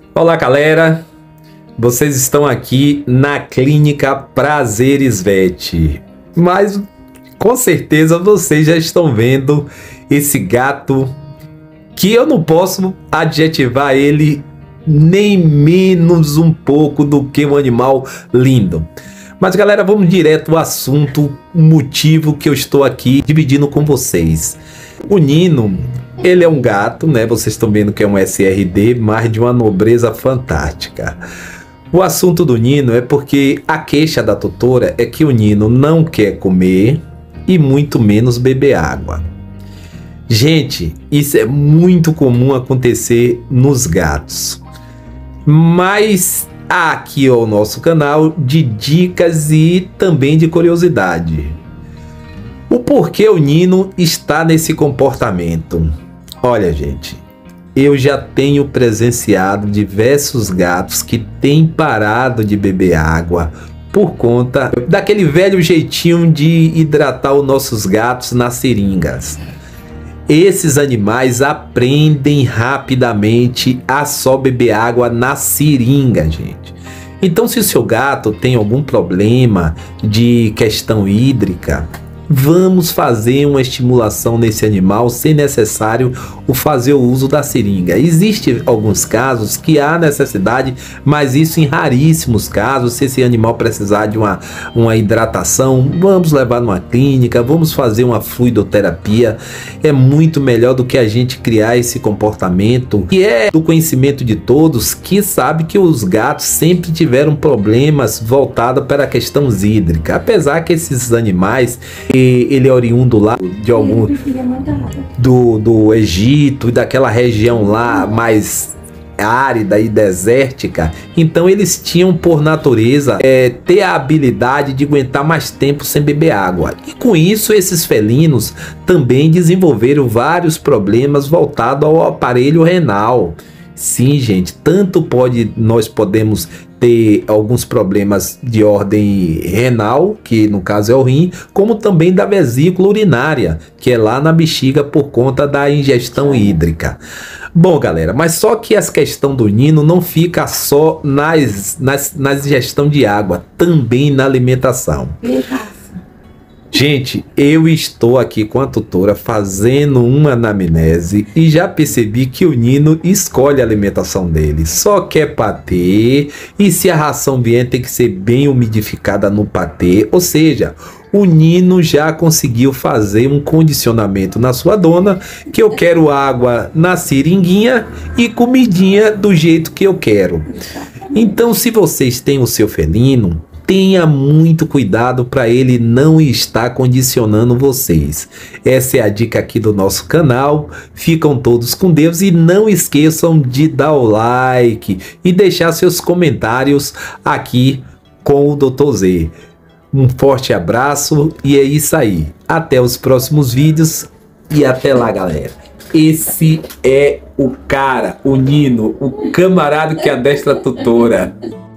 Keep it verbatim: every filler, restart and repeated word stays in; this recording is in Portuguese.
Olá, galera! Vocês estão aqui na Clínica Prazeres Vet, mas com certeza vocês já estão vendo esse gato que eu não posso adjetivar ele nem menos um pouco do que um animal lindo. Mas galera, vamos direto ao assunto, o motivo que eu estou aqui dividindo com vocês. O Nino, ele é um gato, né? Vocês estão vendo que é um S R D, mas de uma nobreza fantástica. O assunto do Nino é porque a queixa da tutora é que o Nino não quer comer e muito menos beber água. Gente, isso é muito comum acontecer nos gatos. Mas há aqui o nosso canal de dicas e também de curiosidade. O porquê o Nino está nesse comportamento? Olha, gente, eu já tenho presenciado diversos gatos que têm parado de beber água por conta daquele velho jeitinho de hidratar os nossos gatos nas seringas. Esses animais aprendem rapidamente a só beber água na seringa, gente. Então, se o seu gato tem algum problema de questão hídrica, vamos fazer uma estimulação nesse animal sem necessário o fazer o uso da seringa. Existem alguns casos que há necessidade, mas isso em raríssimos casos. Se esse animal precisar de uma, uma hidratação, vamos levar numa clínica, vamos fazer uma fluidoterapia. É muito melhor do que a gente criar esse comportamento, que é do conhecimento de todos, que sabe que os gatos sempre tiveram problemas voltados para a questão hídrica. Apesar que esses animais, ele é oriundo lá de algum do, do Egito e daquela região lá mais árida e desértica, então eles tinham por natureza é, ter a habilidade de aguentar mais tempo sem beber água, e com isso esses felinos também desenvolveram vários problemas voltados ao aparelho renal. Sim, gente, tanto pode nós podemos ter alguns problemas de ordem renal, que no caso é o rim, como também da vesícula urinária, que é lá na bexiga por conta da ingestão hídrica. Bom, galera, mas só que essa questão do Nino não fica só nas, nas, na ingestão de água, também na alimentação. Gente, eu estou aqui com a tutora fazendo uma anamnese e já percebi que o Nino escolhe a alimentação dele. Só quer patê, e se a ração vier tem que ser bem umidificada no patê. Ou seja, o Nino já conseguiu fazer um condicionamento na sua dona, que eu quero água na seringuinha e comidinha do jeito que eu quero. Então, se vocês têm o seu felino, tenha muito cuidado para ele não estar condicionando vocês. Essa é a dica aqui do nosso canal. Ficam todos com Deus e não esqueçam de dar o like e deixar seus comentários aqui com o doutor Z. Um forte abraço e é isso aí. Até os próximos vídeos e até lá, galera. Esse é o cara, o Nino, o camarada que adestra a tutora.